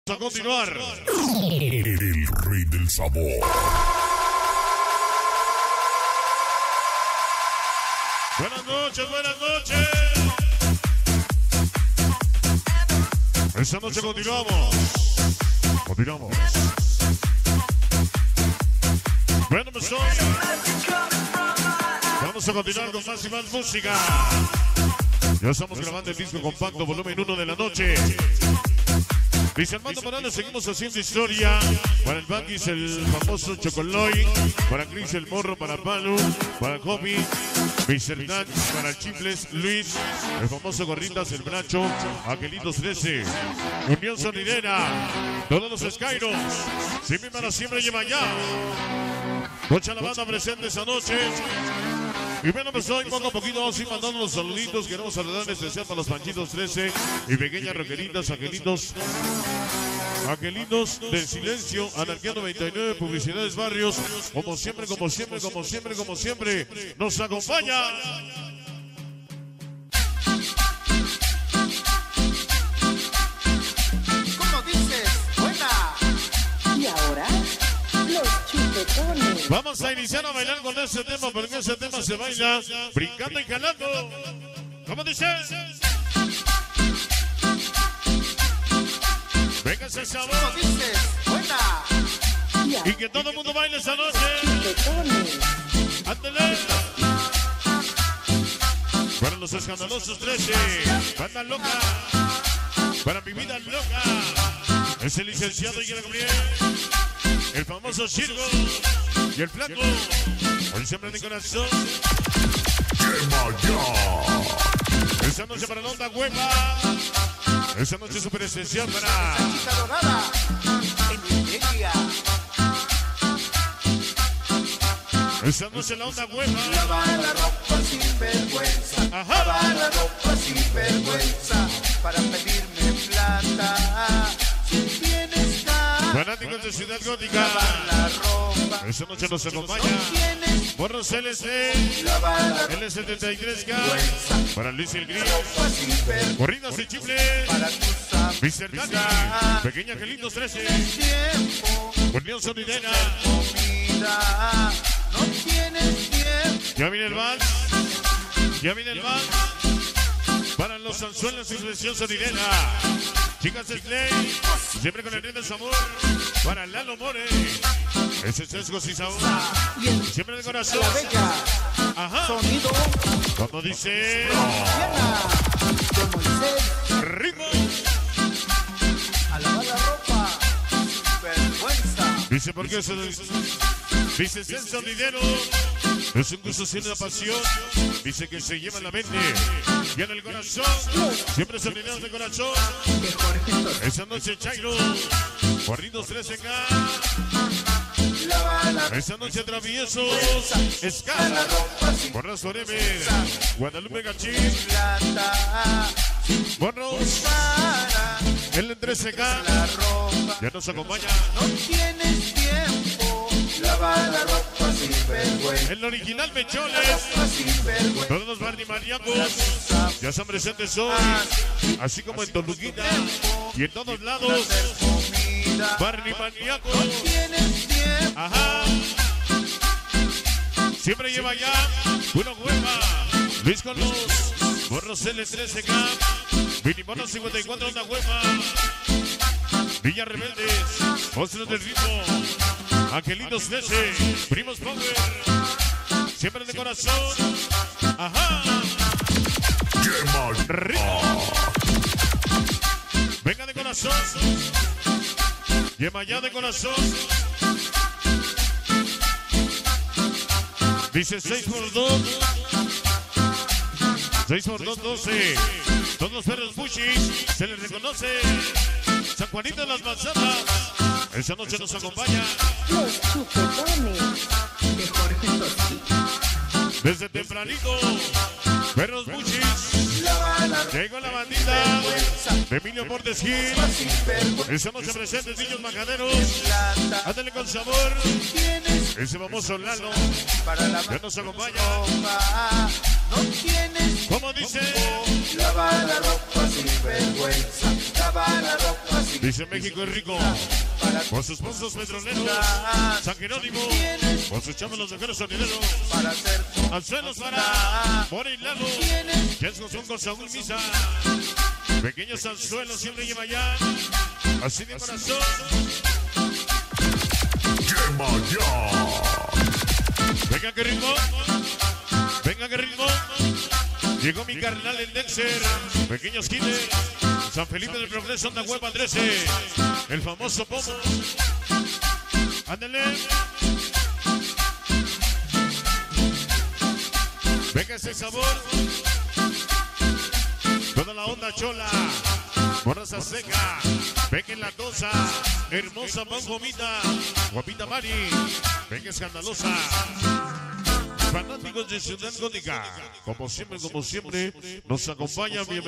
A continuar. El rey del sabor. Buenas noches, buenas noches. Esta noche continuamos. Continuamos. Bueno, pues hoy vamos a continuar con más y más música. Ya estamos grabando el disco compacto volumen 1 de la noche. Dice Armando Morales, seguimos haciendo historia. Para el Banquis, el famoso Chocoloy. Para Chris, el Morro. Para Palo. Para Hobby. Mr. Dan. Para Chifles, Luis. El famoso Gorritas, el Bracho. Aquelitos 13. Unión Sonidera. Todos los Skyros. Siempre para siempre lleva ya. Mucha la banda presente esa noche. Y bueno, pues hoy poco a poquito vamos a ir mandando los saluditos. Queremos saludar en especial para los Panchitos 13 y pequeñas roqueritas, Angelitos del Silencio, Anarquía 99, Publicidades Barrios. Como siempre, como siempre, como siempre, como siempre, nos acompaña. ¿Cómo dices? Buena. Y ahora, los chupetones. Vamos a iniciar a bailar con ese tema, porque ese tema se baila brincando y jalando. ¿Cómo dice? Venga ese sabor. ¿Cómo dices? Buena. Y que todo el mundo baile esa noche. Chupetones. ¡Ándale! Para los escandalosos 13, banda loca. Para mi vida loca. Es el licenciado Guillermo Gabriel. El famoso Circo. Y el flaco. Hoy siempre de corazón. Esa noche para la onda hueva. Esa noche súper esencial para Chica dorada. En Nigeria. esa noche la onda hueva. Lava la ropa sin vergüenza. Ajá. Lava la ropa sin vergüenza. Para pedirme plata. Si tienes cara. Fanáticos de Ciudad Gótica. Lava la ropa. Esa noche nos acompaña. Tienes Borros LC. lava la L73K. Para Luis el Gris. ropa sin vergüenza. Corridas y chifles. Para tus amigos. Mr. Dani. Pequeña Angelitos 13. Tiempo. Unión Sonidera. Comida. No tienes tiempo. Ya viene el vals. Ya viene el vals. Para los anzuelos y selección sonidera. Chicas Slay. Siempre con el rey del sabor. Para Lalo More. Ese es Sesgos y sabor. Siempre de corazón. La bella. Ajá. Sonido. Como dice. Llena. De Moisés. Ritmo. A lavar la ropa. Vergüenza. Dice porque eso dice es el sonidero. No es un gusto sino una pasión. Dice que se lleva en la mente y en el corazón. Siempre sonideros de corazón. Esa noche Chairo. Guarditos 13K. Lava la Esa noche traviesos. Ska. ropa sin Borras Forever. Guadalupe Gachín. plata. Borros. Para El 13K. la ropa. Ya nos acompaña. No tienes tiempo. Lava la ropa sin vergüenza. El original Mecholes. Ropa sin vergüenza. Todos los Barney Maníacos. Ya están presentes hoy. Así como en Toluquita. Y en todos lados. Comida. Barney Maníacos. Tienes tiempo. Ajá. Siempre lleva ya una hueva. Luis con los Borros L13K. Minimono 54 onda hueva. Villa Rebeldes. Monstruos del ritmo. Angelitos 13. Primos Power. Siempre de corazón. Ajá. Ritmo. Venga de corazón. Lleva ya de corazón. Dice 6x2. 6x2, 12. Todos los perros Bushis. Se les reconoce. San Juanito de las Manzanas. Esa noche nos acompaña. Los chupetones. De Jorge Toschi. Desde tempranito. Perros Bushis. Llegó la bandita de Emilio Portes Gil. Esa noche presentes niños macaneros. Ándale con sabor. Ese famoso Lalo. Ya nos acompaña. no tienes ¿Cómo dice? lava la ropa sin vergüenza, lava la ropa sin Dice México es rico. para Con sus pozos petroleros. San Jerónimo. Con sus chavos los mejores sonideros. para hacer Anzuelos para More y Lalo. Jesús con Saúl Misa. Pequeños anzuelos siempre lleva ya. Así de corazón. Llama ya. Venga que ritmo. Venga que ritmo. Llegó mi carnal el Dexter. Pequeños Killer. San Felipe del Progreso, Onda Hueva 13. El famoso Pomo. Ándale. Venga ese sabor. Toda la onda chola. Morraza seca. Venga en la cosa. Hermosa Manjomita. Guapita Mari. Venga escandalosa. Fanáticos de Ciudad Gótica. Como siempre, nos acompañan. Bienvenidos.